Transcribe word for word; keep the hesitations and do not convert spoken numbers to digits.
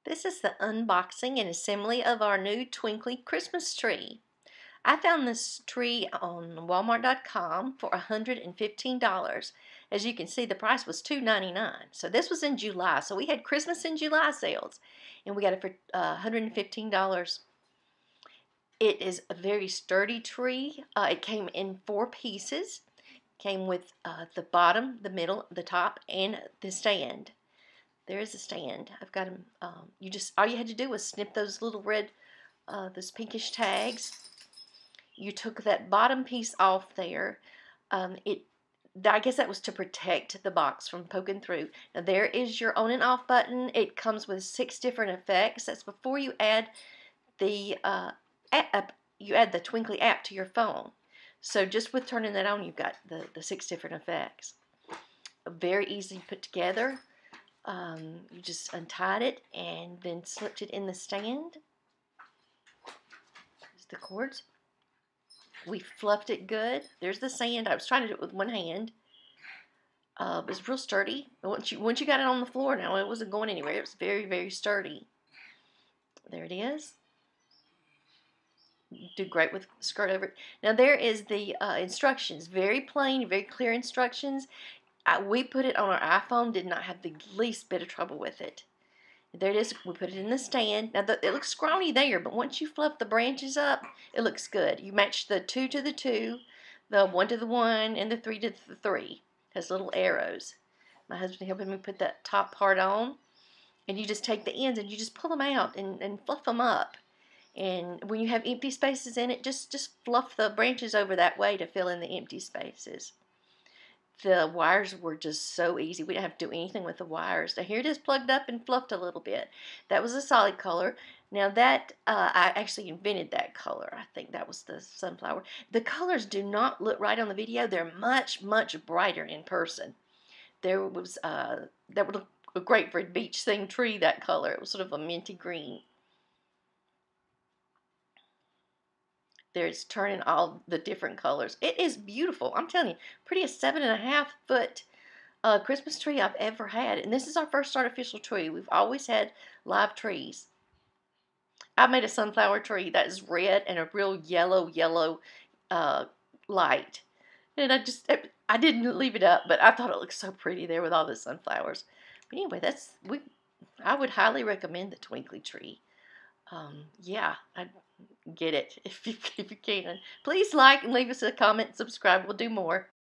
This is the unboxing and assembly of our new Twinkly Christmas tree. I found this tree on Walmart dot com for one hundred fifteen dollars. As you can see, the price was two ninety-nine. So this was in July. So we had Christmas in July sales, and we got it for uh, one hundred fifteen dollars. It is a very sturdy tree. Uh, it came in four pieces. Came with uh, the bottom, the middle, the top, and the stand. There is a stand. I've got them. Um, you just all you had to do was snip those little red, uh, those pinkish tags. You took that bottom piece off there. Um, it, I guess that was to protect the box from poking through. Now there is your on and off button. It comes with six different effects. That's before you add the uh, app. You add the Twinkly app to your phone. So just with turning that on, you've got the the six different effects. Very easy to put together. Um, you just untied it and then slipped it in the stand. There's the cords. We fluffed it good. There's the sand. I was trying to do it with one hand. Uh, it was real sturdy. Once you once you got it on the floor, now it wasn't going anywhere. It was very very sturdy. There it is. You do great with skirt over it. Now there is the uh, instructions. Very plain, very clear instructions. I, we put it on our iPhone, did not have the least bit of trouble with it. There it is. We put it in the stand. Now, the, it looks scrawny there, but once you fluff the branches up, it looks good. You match the two to the two, the one to the one, and the three to the three. It has little arrows. My husband helping me put that top part on. And you just take the ends and you just pull them out and, and fluff them up. And when you have empty spaces in it, just, just fluff the branches over that way to fill in the empty spaces. The wires were just so easy. We didn't have to do anything with the wires. Now here it is plugged up and fluffed a little bit. That was a solid color. Now that, uh, I actually invented that color. I think that was the sunflower. The colors do not look right on the video. They're much, much brighter in person. There was, uh, that would look great for a beach theme tree, that color. It was sort of a minty green. There's turning all the different colors. It is beautiful. I'm telling you, prettiest seven and a half foot uh, Christmas tree I've ever had. And this is our first artificial tree. We've always had live trees. I made a sunflower tree that is red and a real yellow, yellow uh, light. And I just, I didn't leave it up, but I thought it looked so pretty there with all the sunflowers. But anyway, that's, we, I would highly recommend the Twinkly tree. Um, yeah, I get it if you, if you can. Please like and leave us a comment and subscribe. We'll do more.